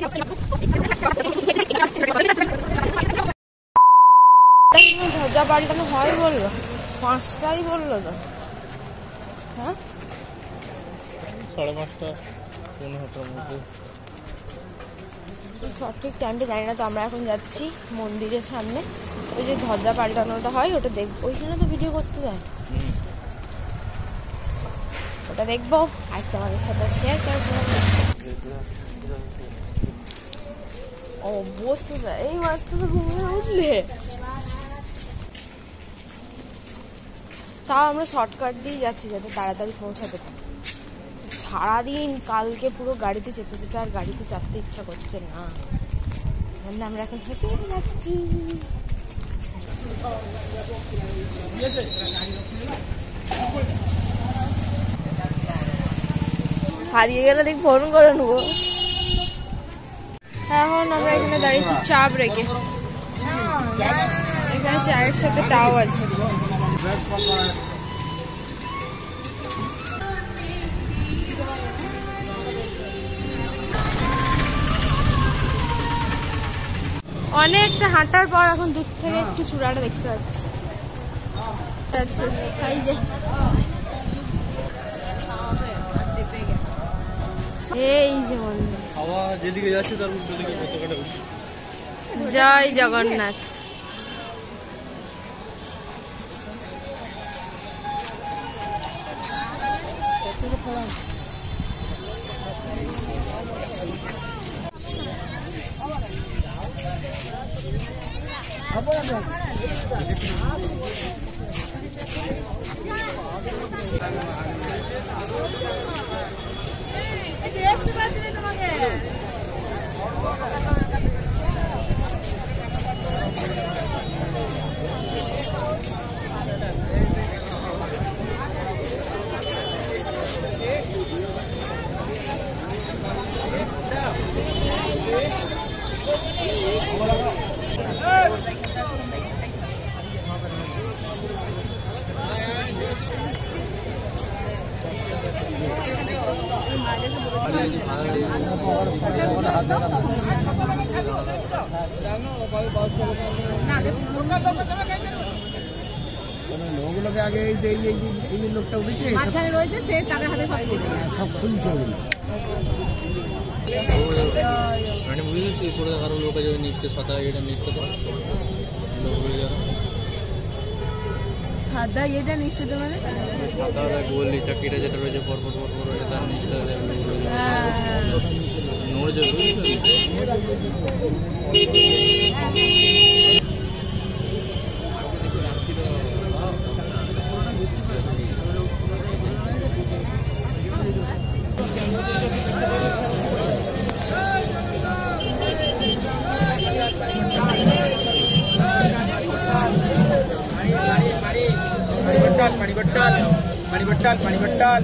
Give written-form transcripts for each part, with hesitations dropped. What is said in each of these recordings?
ধ্বজা পাল্টানো হয় বললো, 5টাই বললো তো। হ্যাঁ 5:30 15টার মধ্যে। সঠিক টাইমটা জানি না। তো আমরা এখন যাচ্ছি মন্দিরের সামনে, ওই যে ধ্বজা পাল্টানোটা হয় ওটা দেখবো। ওইখানে তো ভিডিও করতে যায়, ওটা দেখবো আর তোমাদের সাথে শেয়ার করবো। অবস্থা এই মাত্র ঘুমিয়ে উঠলে, তাও আমরা শর্টকাট দিয়ে যাচ্ছি যাতে তাড়াতাড়ি পৌঁছাতে পারি। সারাদিন কালকে পুরো গাড়িতে চেপে চেপে আর গাড়িতে চাপতে ইচ্ছা করছে না, আমরা এখন হেঁটে হেঁটে যাচ্ছি। হারিয়ে গেলে দেখ ফোন করে নেবো। এখন আমরা এখানে দাঁড়িয়েছি চা ব্রেকে, এখানে চায়ের সাথে টাও আছে। অনেকটা হাঁটার পর এখন দূর থেকে একটু চূড়াটা দেখতে পাচ্ছি। এই যে এই যে হাওয়া যেদিকে যাচ্ছে তার উল্টো দিকে পতাকাটা উঠছে। জয় জগন্নাথ। লোকগুলোকে আগে এই লোকটা উঠেছে মাঝখানে রয়েছে, সে তাদের হাতে সব খুলছে ওগুলো। মানে বুঝেছি পুরো কারো লোকে যদি নিচকে সাদা এটা নিচকে তো সাদা এটা নিচে তো মানে সাদা গোল এটা কেটে যেটা রয়েছে পরপর পরপর রয়েছে তার নিচটা নড়ে যাবে। पानी बट्टाल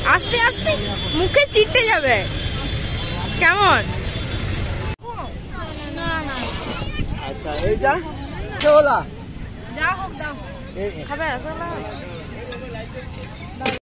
আস্তে আস্তে মুখে চিটে যাবে। কেমন? আচ্ছা এইটা কেওলা যা হোক দাও। খাবে আসলে